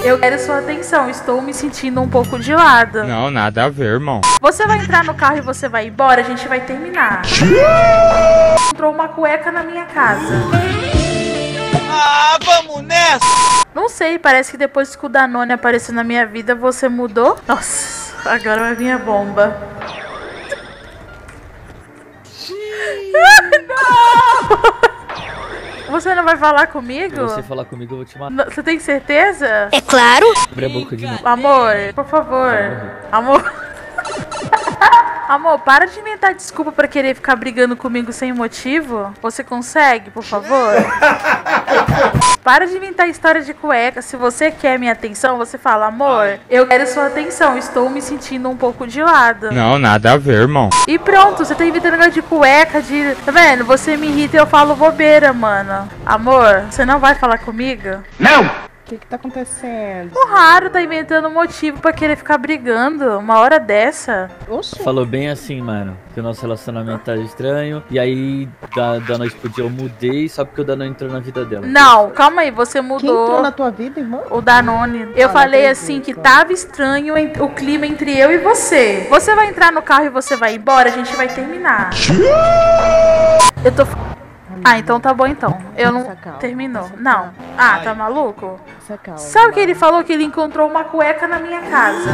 eu quero sua atenção, estou me sentindo um pouco de lado. Não, nada a ver, irmão. Você vai entrar no carro e você vai embora, a gente vai terminar. Entrou uma cueca na minha casa. Ah, vamos nessa! Não sei, parece que depois que o Danone apareceu na minha vida, você mudou. Nossa, agora vai vir a bomba. Não! Você não vai falar comigo? Se você falar comigo, eu vou te matar. Você tem certeza? É claro. Abre a boca de novo. Amor, por favor. Amor. Amor, para de inventar desculpa pra querer ficar brigando comigo sem motivo. Você consegue, por favor? Para de inventar história de cueca. Se você quer minha atenção, você fala, amor, eu quero sua atenção, estou me sentindo um pouco de lado. Não, nada a ver, irmão. E pronto, você tá inventando negócio de cueca, de... Tá vendo? Você me irrita e eu falo bobeira, mano. Amor, você não vai falar comigo? Não! O que tá acontecendo? O Raro tá inventando motivo pra querer ficar brigando uma hora dessa. Oxe. Falou bem assim, mano, que o nosso relacionamento tá estranho. E aí, da noite pro dia eu mudei só porque o Danone entrou na vida dela. Não, calma aí, você Quem mudou. entrou na tua vida, irmão? O Danone. Eu falei assim que tava estranho o clima entre eu e você. Você vai entrar no carro e você vai embora, a gente vai terminar. Eu tô... Ah, então tá bom então. Eu não... Terminou. Não. Ah, tá maluco? Sabe o que ele falou? Que ele encontrou uma cueca na minha casa.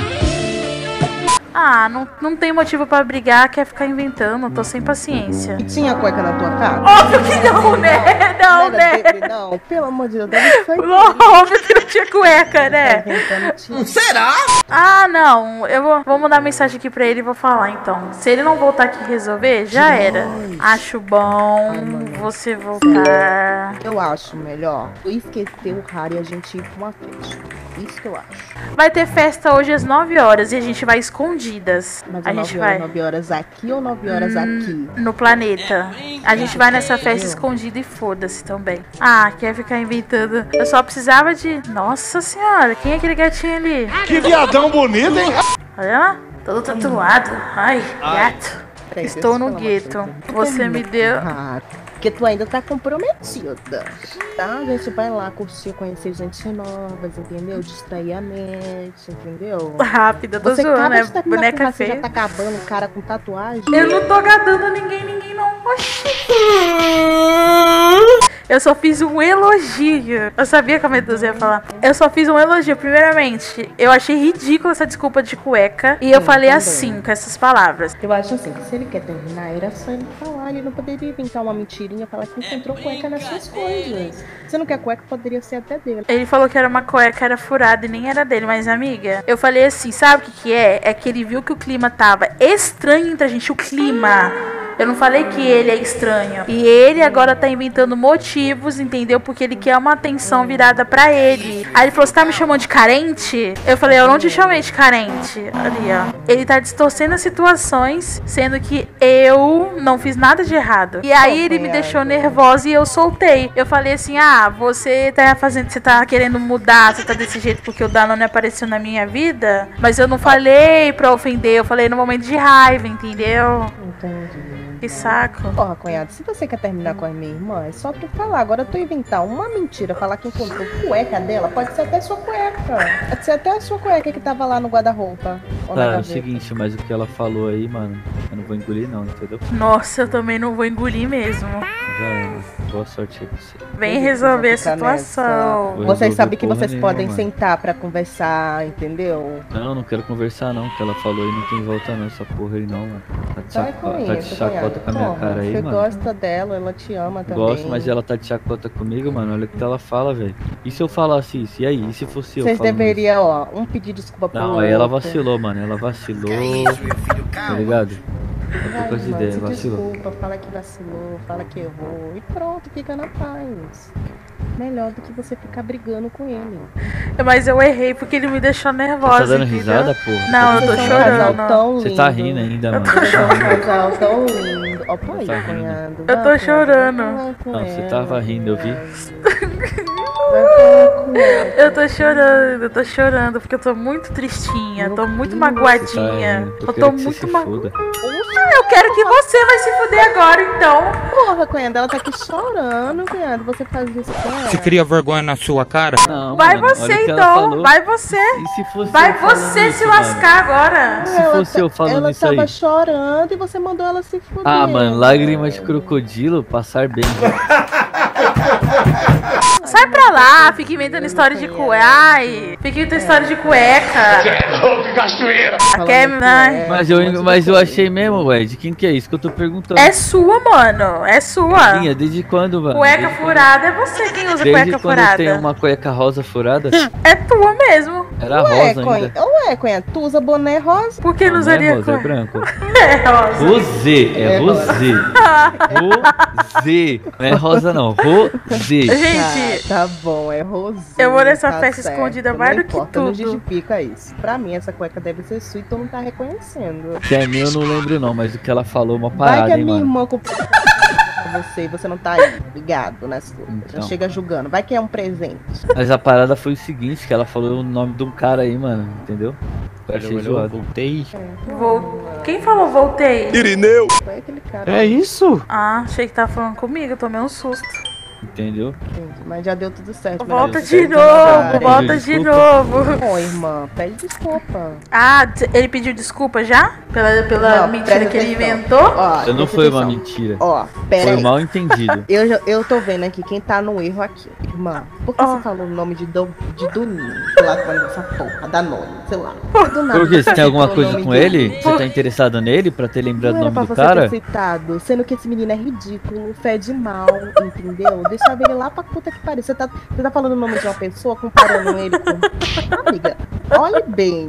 Ah, não tem motivo pra brigar, quer ficar inventando, tô sem paciência. E tinha cueca na tua casa? Óbvio que não, né? Não, né? Não, pelo amor de Deus, deve ser. Óbvio que não tinha cueca, né? Será? Ah, não. Eu vou mandar mensagem aqui pra ele e vou falar, então. Se ele não voltar aqui e resolver, já era. Acho bom você voltar. Eu acho melhor eu esquecer o Raro e a gente ir pra uma festa. Isso que eu acho. Vai ter festa hoje às 9 horas e a gente vai escondidas. Mas A 9 gente horas, vai 9 horas aqui ou 9 horas aqui? no planeta. A gente vai nessa festa escondida e foda-se também. Ah, quer ficar inventando. Eu só precisava de... Nossa senhora, quem é aquele gatinho ali? Que viadão bonito, hein? Olha lá, todo tatuado. Ai, gato. Peraí, Estou deixa eu no falar uma gueto. coisa. Você me deu... Ah, porque tu ainda tá comprometida, tá? A gente vai lá curtir, conhecer gente novas, entendeu? Distrair a mente, entendeu? Rápida, tô Você zoando, acaba é de terminar boneca com você já feia. tá acabando o cara com tatuagem. Eu não tô agradando ninguém não. Oxi. Eu só fiz um elogio. Eu sabia que a Medusa ia falar. Eu só fiz um elogio. Primeiramente, eu achei ridícula essa desculpa de cueca. E eu falei também. assim, com essas palavras. Eu acho assim, que se ele quer terminar, era só ele falar. Ele não poderia inventar uma mentirinha, falar que encontrou cueca nas suas coisas. Se não quer cueca, poderia ser até dele. Ele falou que era uma cueca, era furada e nem era dele. Mas, amiga, eu falei assim, sabe o que é? É que ele viu que o clima tava estranho entre a gente. O clima... Eu não falei que ele é estranho. E ele agora tá inventando motivos, entendeu? Porque ele quer uma atenção virada pra ele. Aí ele falou, você tá me chamando de carente? Eu falei, eu não te chamei de carente. Ali, ó. Ele tá distorcendo as situações, sendo que eu não fiz nada de errado. E aí ele me deixou nervosa e eu soltei. Eu falei assim, ah, você tá querendo mudar, você tá desse jeito porque o Danone apareceu na minha vida? Mas eu não falei pra ofender, eu falei no momento de raiva, entendeu? Entendi. Que saco. Porra, cunhado, se você quer terminar com a minha irmã, é só tu falar. Agora tu inventar uma mentira, falar que encontrou cueca dela, pode ser até sua cueca. Pode ser até a sua cueca que tava lá no guarda-roupa. Tá, é o seguinte, mas o que ela falou aí, mano, eu não vou engolir não, entendeu? Nossa, eu também não vou engolir mesmo. Já era. Boa sorte aí pra você. Vem resolver a situação. Vou Vocês resolver sabem que porra vocês nenhuma, podem mano. sentar pra conversar, entendeu? Não quero conversar não, o que ela falou aí não tem volta não, essa porra aí não, mano. Sai com Tá de isso, chacota com a minha Porra, cara aí, você mano. gosta dela, ela te ama também. Gosto, mas ela tá de chacota comigo, mano. Olha o que ela fala, velho. E se eu falasse isso? E aí? E se fosse eu Vocês falando deveriam, ó, um pedir desculpa pro isso? Não, aí ela vacilou, mano. Ela vacilou. Tá ligado? Eu tô com as ideias, vacilou. Desculpa, fala que vacilou, fala que errou. E pronto, fica na paz. Melhor do que você ficar brigando com ele. Mas eu errei porque ele me deixou nervosa. Tá dando entendeu? risada, porra? Não, eu tô Vocês são um casal chorando. tão Você tá lindo. rindo ainda, mano. Vocês são um casal tão lindo. Ó, pô aí, Tá rindo. cunhado. Eu tô chorando. Não, você tava rindo, eu vi. Eu tô chorando porque eu tô muito tristinha, tô muito magoadinha. Você tá rindo. Eu tô querendo que você muito se magoada. foda. Eu quero que você vai se fuder agora, então. Porra, cunhada, ela tá aqui chorando, cunhada. Você faz isso com ela. Você cria vergonha na sua cara? Não, Vai mano, olha você, o que ela então. falou. Vai você. E se fosse Vai eu falando você isso, se mano? lascar agora. Se fosse eu falando ela isso aí. tava chorando e você mandou ela se fuder. Ah, mano, lágrimas de crocodilo, passar bem. Sai pra lá, fica inventando história de cueca. Ai, fica inventando história de cueca. Quer, né? Mas eu achei mesmo, ué. De quem que é isso que eu tô perguntando? É sua, mano. É sua. Minha, desde quando, mano? Cueca Desde furada é você quem usa Desde cueca quando furada. tem uma cueca rosa furada? É tua mesmo. Era Ué, rosa ainda. Ué, cunhada, tu usa boné rosa? Por que não Não é usaria rosa, é cueca? branco. É rosa. Rosé, é rosé. Rosé. Não é rosa não, rosé. Gente, Tá bom, é rosinha. Eu vou nessa tá festa certo. escondida Não mais do que importa, não tudo. justifica isso. Pra mim, essa cueca deve ser sua e tu não tá reconhecendo. Se é meu eu não lembro não, mas o que ela falou é uma Vai parada, que a hein, minha mano. irmã comprou pra você e você não tá aí, ligado, né? Já Então. chega julgando. Vai que é um presente. Mas a parada foi o seguinte, que ela falou o nome de um cara aí, mano, entendeu? Eu achei zoado. Voltei. Quem falou voltei? Irineu. Foi aquele cara. É isso? Ah, achei que tava falando comigo, eu tomei um susto. Entendeu? Entendi, mas já deu tudo certo. Volta Melhor de você novo, não volta de Desculpa. novo. Bom, irmã, pede desculpa. Ah, ele pediu desculpa já? Pela Não, mentira presta que ele atenção. inventou? Ó, Eu não presta foi uma atenção. mentira. Ó, pera Foi aí. um mal entendido. Eu tô vendo aqui quem tá no erro aqui. Irmã, por que Ó. você falou o nome de Doninho? Sei lá quando essa porra, da Noni, sei lá. Do nada, Por quê? Você tem alguma falou o coisa nome com dele. ele? Você tá interessado nele pra ter lembrado Não o era pra nome do você cara? ter citado, sendo que esse menino é ridículo, fede mal, entendeu? Deixava ele lá pra puta que pariu. Você tá falando o nome de uma pessoa, comparando ele com... Amiga, olhe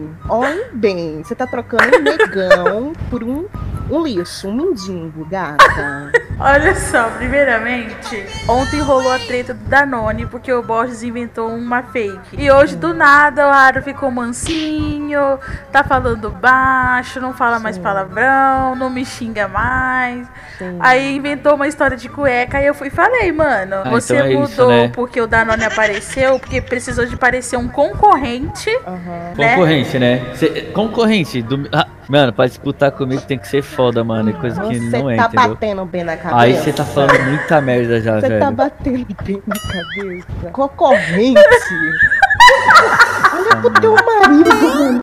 bem. Você tá trocando um negão por um lixo, um mendigo, gata. Olha só, primeiramente, ontem rolou a treta do Danone porque o Borges inventou uma fake. E hoje, do nada, o Aro ficou mansinho, tá falando baixo, não fala mais palavrão, não me xinga mais. Sim. Aí inventou uma história de cueca, aí eu fui e falei, mano, você então é mudou isso, né? porque o Danone apareceu, porque precisou de parecer um concorrente. Aham. né? Concorrente, né? Concorrente. Mano, pra disputar comigo tem que ser foda, mano. É coisa que Você não é, tá entendeu? batendo bem na cabeça. Aí você tá falando muita merda já, Você velho. tá batendo bem na cabeça. Concorrente. Olha pro teu marido, mano.